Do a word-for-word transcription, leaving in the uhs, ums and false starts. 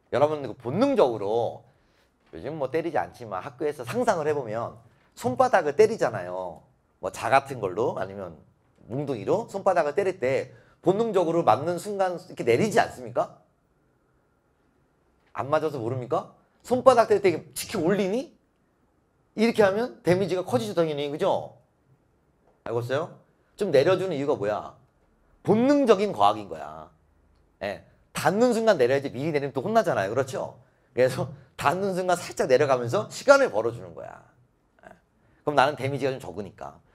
여러분 그 본능적으로 요즘 뭐 때리지 않지만 학교에서 상상을 해보면 손바닥을 때리잖아요. 뭐 자 같은 걸로 아니면 뭉둥이로 손바닥을 때릴 때 본능적으로 맞는 순간 이렇게 내리지 않습니까? 안 맞아서 모릅니까? 손바닥 때릴 때 이렇게 치키 올리니? 이렇게 하면 데미지가 커지죠 당연히. 그죠? 알겠어요? 좀 내려주는 이유가 뭐야? 본능적인 과학인 거야. 예, 닿는 순간 내려야지 미리 내리면 또 혼나잖아요. 그렇죠? 그래서 닿는 순간 살짝 내려가면서 시간을 벌어주는 거야. 예, 그럼 나는 데미지가 좀 적으니까.